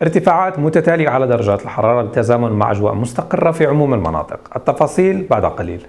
ارتفاعات متتالية على درجات الحرارة بالتزامن مع أجواء مستقرة في عموم المناطق. التفاصيل بعد قليل.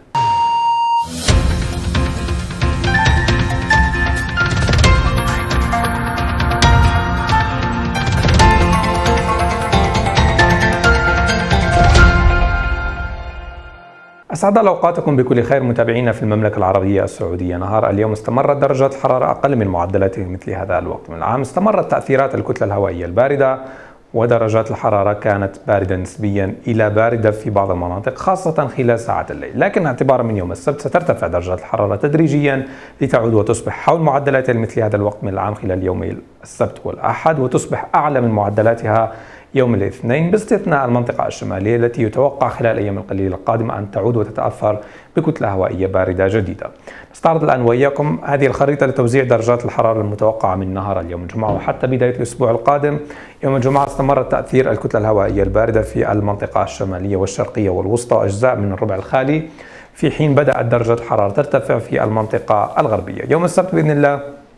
أسعد الله أوقاتكم بكل خير متابعينا في المملكة العربية السعودية. نهار اليوم استمرت درجات الحرارة أقل من معدلات مثل هذا الوقت من العام. استمرت تأثيرات الكتلة الهوائية الباردة ودرجات الحرارة كانت باردة نسبيا إلى باردة في بعض المناطق خاصة خلال ساعات الليل، لكن اعتبارا من يوم السبت سترتفع درجات الحرارة تدريجيا لتعود وتصبح حول معدلات مثل هذا الوقت من العام خلال يومي السبت والأحد، وتصبح أعلى من معدلاتها يوم الاثنين باستثناء المنطقة الشمالية التي يتوقع خلال الأيام القليلة القادمة أن تعود وتتأثر بكتلة هوائية باردة جديدة. نستعرض الآن وإياكم هذه الخريطة لتوزيع درجات الحرارة المتوقعة من نهار اليوم الجمعة وحتى بداية الأسبوع القادم. يوم الجمعة استمر تأثير الكتلة الهوائية الباردة في المنطقة الشمالية والشرقية والوسطى وأجزاء من الربع الخالي، في حين بدأت درجة الحرارة ترتفع في المنطقة الغربية. يوم السبت بإذن الله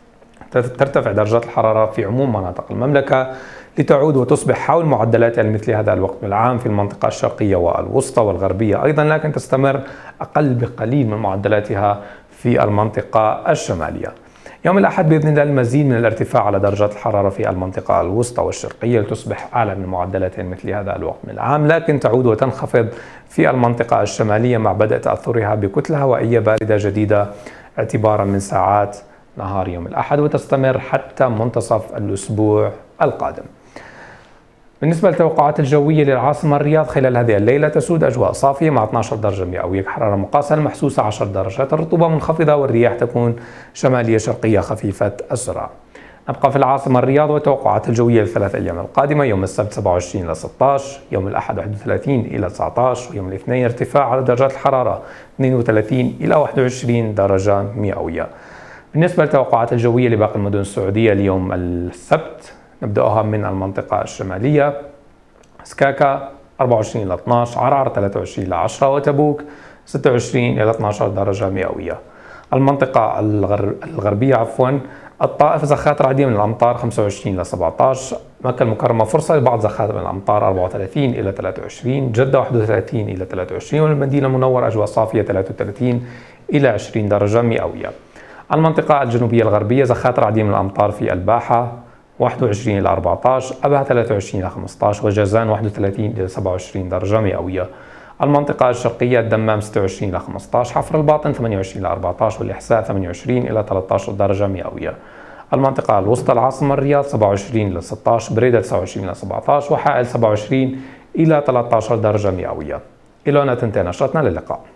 ترتفع درجات الحرارة في عموم مناطق المملكة لتعود وتصبح حول معدلات مثل هذا الوقت من العام في المنطقة الشرقية والوسطى والغربية أيضا، لكن تستمر أقل بقليل من معدلاتها في المنطقة الشمالية. يوم الأحد بإذن الله المزيد من الارتفاع على درجات الحرارة في المنطقة الوسطى والشرقية لتصبح أعلى من معدلات مثل هذا الوقت من العام، لكن تعود وتنخفض في المنطقة الشمالية مع بدء تأثرها بكتلة هوائية باردة جديدة اعتبارا من ساعات نهار يوم الأحد، وتستمر حتى منتصف الأسبوع القادم. بالنسبة للتوقعات الجوية للعاصمة الرياض خلال هذه الليلة تسود أجواء صافية مع 12 درجة مئوية، حرارة مقاسة المحسوسة 10 درجات، الرطوبة منخفضة والرياح تكون شمالية شرقية خفيفة السرعة. نبقى في العاصمة الرياض والتوقعات الجوية للثلاث أيام القادمة: يوم السبت 27 إلى 16، يوم الأحد 31 إلى 19، ويوم الاثنين ارتفاع على درجات الحرارة 32 إلى 21 درجة مئوية. بالنسبة للتوقعات الجوية لباقي المدن السعودية اليوم السبت نبدأها من المنطقة الشمالية: سكاكا 24 إلى 12، عرعر 23 إلى 10، وتبوك 26 إلى 12 درجة مئوية. المنطقة الغربية الطائف زخات رعدية من الأمطار 25 إلى 17، مكة المكرمة فرصة لبعض زخات من الأمطار 34 إلى 23، جدة 31 إلى 23، والمدينة المنورة أجواء صافية 33 إلى 20 درجة مئوية. المنطقة الجنوبية الغربية زخات رعدية من الأمطار في الباحة 21 إلى 14، أبها 23 إلى 15، وجازان 31 إلى 27 درجة مئوية. المنطقة الشرقية الدمام 26 إلى 15، حفر الباطن 28 إلى 14، والإحساء 28 إلى 13 درجة مئوية. المنطقة الوسطى العاصمة الرياض 27 إلى 16، بريدة 29 إلى 17، وحائل 27 إلى 13 درجة مئوية. إلى هنا تنتهي نشرتنا، للقاء.